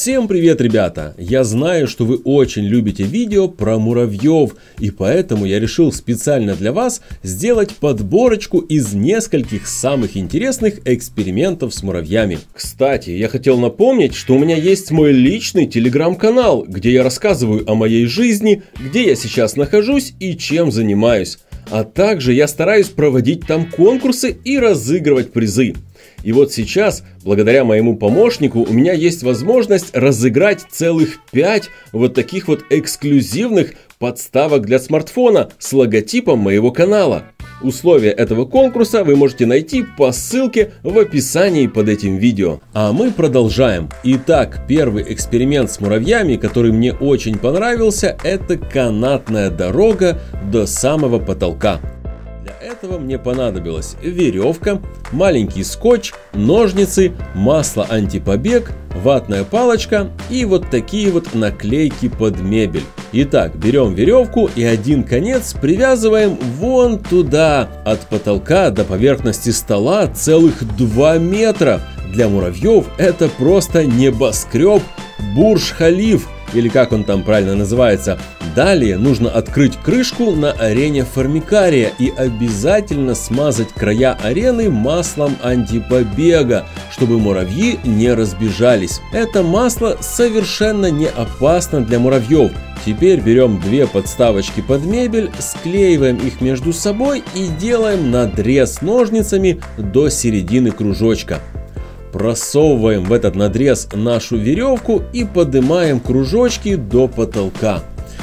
Всем привет, ребята! Я знаю, что вы очень любите видео про муравьев, и поэтому я решил специально для вас сделать подборочку из нескольких самых интересных экспериментов с муравьями. Кстати, я хотел напомнить, что у меня есть мой личный телеграм-канал, где я рассказываю о моей жизни, где я сейчас нахожусь и чем занимаюсь. А также я стараюсь проводить там конкурсы и разыгрывать призы. И вот сейчас, благодаря моему помощнику, у меня есть возможность разыграть целых 5 вот таких вот эксклюзивных подставок для смартфона с логотипом моего канала. Условия этого конкурса вы можете найти по ссылке в описании под этим видео. А мы продолжаем. Итак, первый эксперимент с муравьями, который мне очень понравился, это канатная дорога до самого потолка. Для этого мне понадобилась веревка, маленький скотч, ножницы, масло антипобег, ватная палочка и вот такие вот наклейки под мебель. Итак, берем веревку и один конец привязываем вон туда. От потолка до поверхности стола целых 2 метра. Для муравьев это просто небоскреб Бурдж-Халиф, или как он там правильно называется. Далее нужно открыть крышку на арене формикария и обязательно смазать края арены маслом антипобега, чтобы муравьи не разбежались. Это масло совершенно не опасно для муравьев. Теперь берем 2 подставочки под мебель, склеиваем их между собой и делаем надрез ножницами до середины кружочка. Просовываем в этот надрез нашу веревку и поднимаем кружочки до потолка.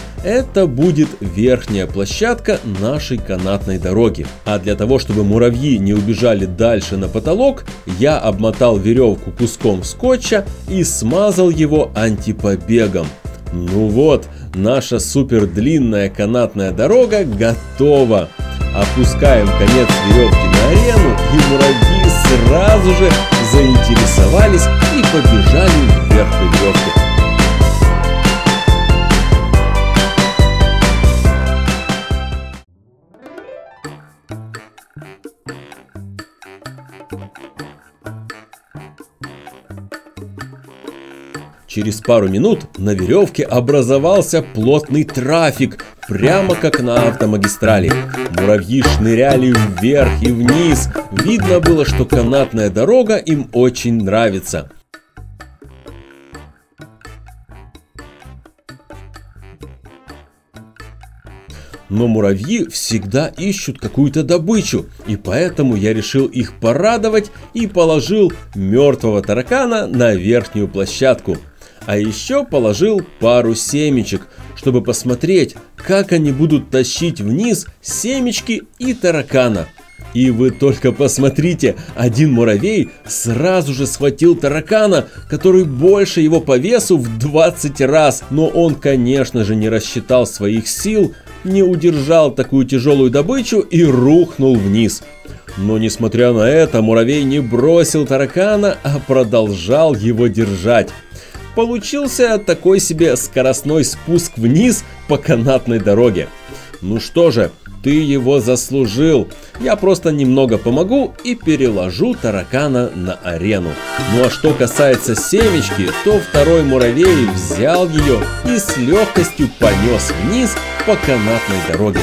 Это будет верхняя площадка нашей канатной дороги. А для того, чтобы муравьи не убежали дальше на потолок, я обмотал веревку куском скотча и смазал его антипобегом. Ну вот, наша супер длинная канатная дорога готова. Опускаем конец веревки на арену, и муравьи сразу же заинтересовались и побежали вверх по веревке. Через пару минут на веревке образовался плотный трафик, прямо как на автомагистрали. Муравьи шныряли вверх и вниз. Видно было, что канатная дорога им очень нравится. Но муравьи всегда ищут какую-то добычу, и поэтому я решил их порадовать и положил мертвого таракана на верхнюю площадку. А еще положил пару семечек, чтобы посмотреть, как они будут тащить вниз семечки и таракана. И вы только посмотрите, один муравей сразу же схватил таракана, который больше его по весу в 20 раз. Но он, конечно же, не рассчитал своих сил, не удержал такую тяжелую добычу и рухнул вниз. Но несмотря на это, муравей не бросил таракана, а продолжал его держать. Получился такой себе скоростной спуск вниз по канатной дороге. Ну что же, ты его заслужил. Я просто немного помогу и переложу таракана на арену. Ну а что касается семечки, то второй муравей взял ее и с легкостью понес вниз по канатной дороге.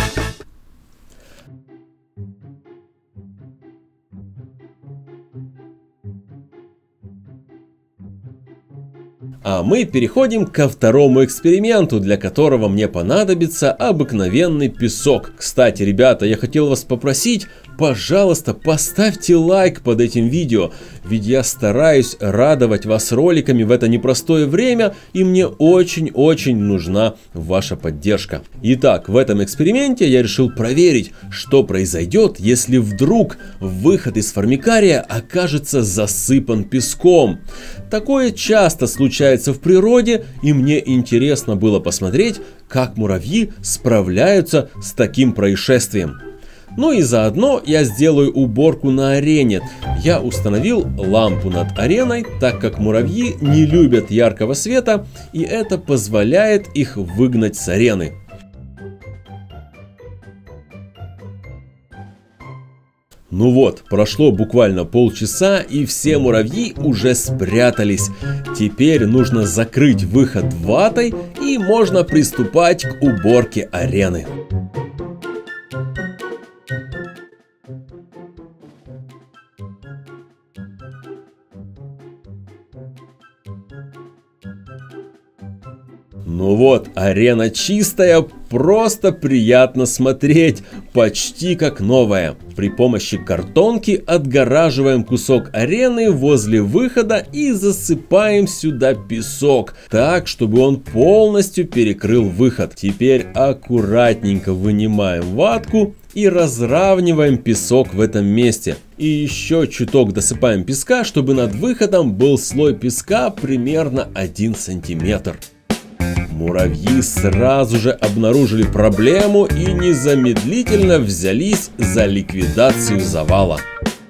А мы переходим ко второму эксперименту, для которого мне понадобится обыкновенный песок. Кстати, ребята, я хотел вас попросить, пожалуйста, поставьте лайк под этим видео, ведь я стараюсь радовать вас роликами в это непростое время, и мне очень-очень нужна ваша поддержка. Итак, в этом эксперименте я решил проверить, что произойдет, если вдруг выход из формикария окажется засыпан песком. Такое часто случается в природе, и мне интересно было посмотреть, как муравьи справляются с таким происшествием. Ну и заодно я сделаю уборку на арене. Я установил лампу над ареной, так как муравьи не любят яркого света, и это позволяет их выгнать с арены. Ну вот, прошло буквально полчаса, и все муравьи уже спрятались. Теперь нужно закрыть выход ватой, и можно приступать к уборке арены. Ну вот, арена чистая, просто приятно смотреть, почти как новая. При помощи картонки отгораживаем кусок арены возле выхода и засыпаем сюда песок, так, чтобы он полностью перекрыл выход. Теперь аккуратненько вынимаем ватку и разравниваем песок в этом месте. И еще чуток досыпаем песка, чтобы над выходом был слой песка примерно 1 сантиметр. Муравьи сразу же обнаружили проблему и незамедлительно взялись за ликвидацию завала.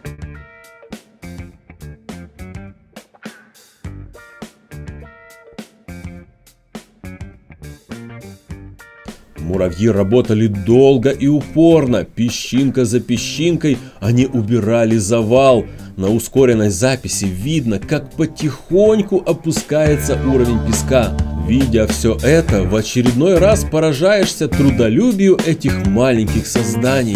Муравьи работали долго и упорно, песчинка за песчинкой они убирали завал. На ускоренной записи видно, как потихоньку опускается уровень песка. Видя все это, в очередной раз поражаешься трудолюбию этих маленьких созданий.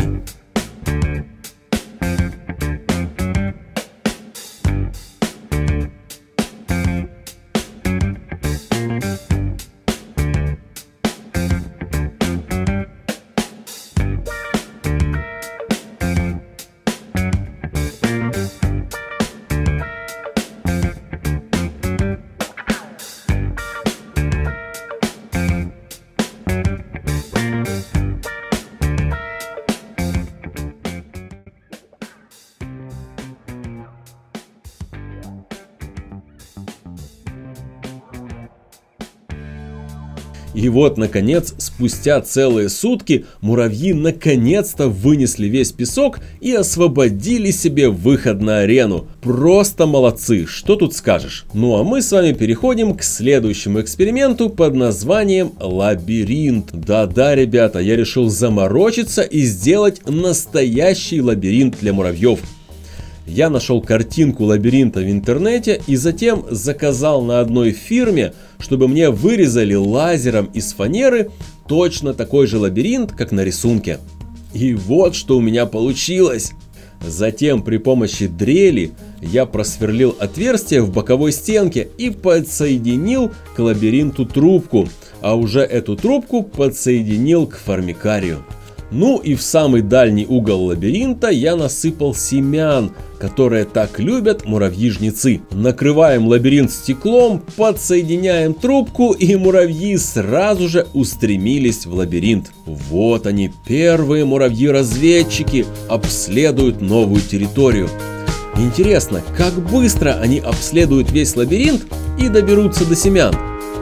И вот, наконец, спустя целые сутки, муравьи наконец-то вынесли весь песок и освободили себе выход на арену. Просто молодцы, что тут скажешь. Ну а мы с вами переходим к следующему эксперименту под названием лабиринт. Да-да, ребята, я решил заморочиться и сделать настоящий лабиринт для муравьев. Я нашел картинку лабиринта в интернете и затем заказал на одной фирме, чтобы мне вырезали лазером из фанеры точно такой же лабиринт, как на рисунке. И вот что у меня получилось. Затем при помощи дрели я просверлил отверстие в боковой стенке и подсоединил к лабиринту трубку, а уже эту трубку подсоединил к формикарию. Ну и в самый дальний угол лабиринта я насыпал семян, которые так любят муравьи-жнецы. Накрываем лабиринт стеклом, подсоединяем трубку, и муравьи сразу же устремились в лабиринт. Вот они, первые муравьи-разведчики, обследуют новую территорию. Интересно, как быстро они обследуют весь лабиринт и доберутся до семян?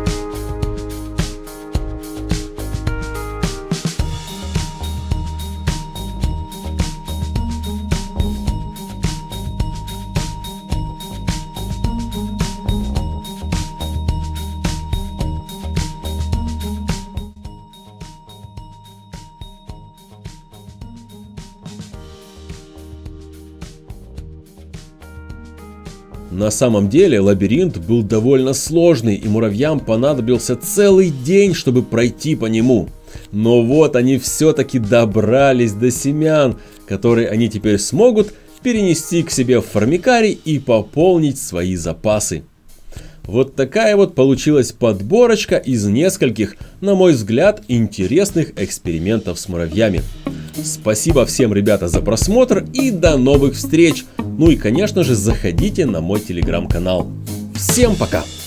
На самом деле лабиринт был довольно сложный, и муравьям понадобился целый день, чтобы пройти по нему. Но вот они все-таки добрались до семян, которые они теперь смогут перенести к себе в формикарий и пополнить свои запасы. Вот такая вот получилась подборочка из нескольких, на мой взгляд, интересных экспериментов с муравьями. Спасибо всем, ребята, за просмотр и до новых встреч! Ну и, конечно же, заходите на мой телеграм-канал. Всем пока!